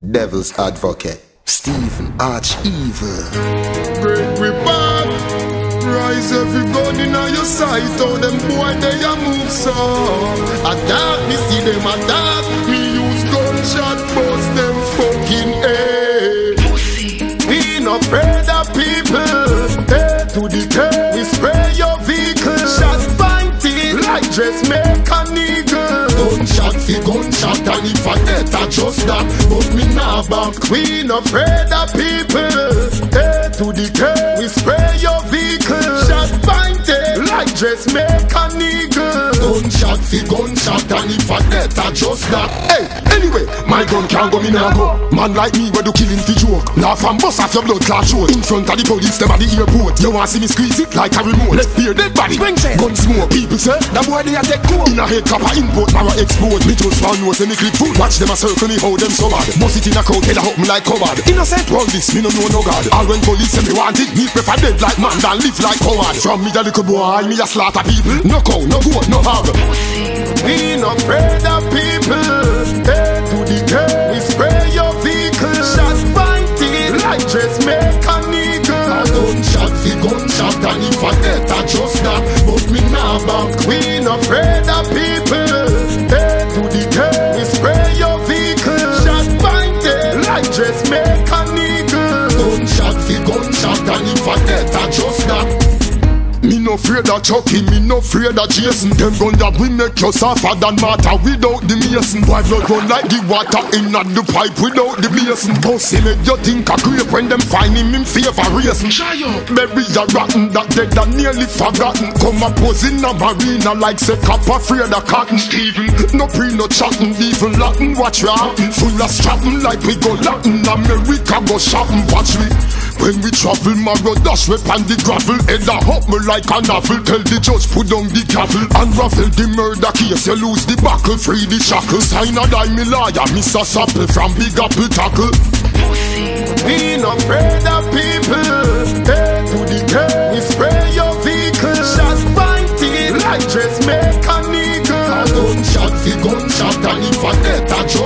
Devil's advocate, Stephen Arch Evil. Break we back, rise every gun in your sight. All them boy they a move so. Attack me, see them attack. Me use gunshot bust them fucking head. We not afraid of people. Head to the curb, we spray your vehicle. Shots fighting like dressmaker nigga. Gunshot fi gunshot, and if I get I just that. But me nah back. We not afraid of people. Head to the curb, we spray your vehicle. Shot fighting like dressmaker nigga. Gunshot fi gunshot, and if I get I just that. Hey, anyway, my gun can't go, me nah go. Man like me, we do killing fi joke. Laugh and bust off your blood clot show. In front of the police, them at the airport. You want see me squeeze it like a remote? Left ear dead body, gun smoke. People say, that boy they a take cold. In a head copper import, now I export. Me just found no say me click food. Watch them a circle me, how them so bad. Bust it in a crowd, head a hook me like cupboard. Innocent world this, me no know no God. All when police say me want it, me prefer dead like man than live like coward. From me the little boy, me a slaughter people. No cow, no goat, no hog. We not afraid of people. Head to the curb, we spray your vehicle. Shots fighting like dressmaker nigga. A gunshot fi gunshot, and if I get I just that. But me nah back. We not afraid of people. Head to the curb, we spray your vehicle. Shots fighting like dressmaker nigga. Gunshot fi gunshot, and if I get I just that. Me no afraid of Chucky, me no afraid of Jason. Them gun that we make you suffer than matter without the mason. Boy blood run like the water in at the pipe without the mason. Bossy make you think a grape when them find him in favor racing. Berry a rotten that dead and nearly forgotten. Come a pose in a marina like say cop afraid of cotton. Stephen, no pre no chatting, even Latin watch you happen. Full of strapping like we go Latin. America go shopping, watch me. When we travel, my road dash whip and the gravel. Head a hop me like a novel. Tell the judge put down the gavel. Unravel the murder case, you lose the buckle. Free the shackle. Sign a die me lawyer, Mr. Sapple from Big Apple Tackle. We not afraid of people. Head to the curb, we spray your vehicle. Shots fighting like dressmaker nigga. A gunshot fi gunshot, and if I get I just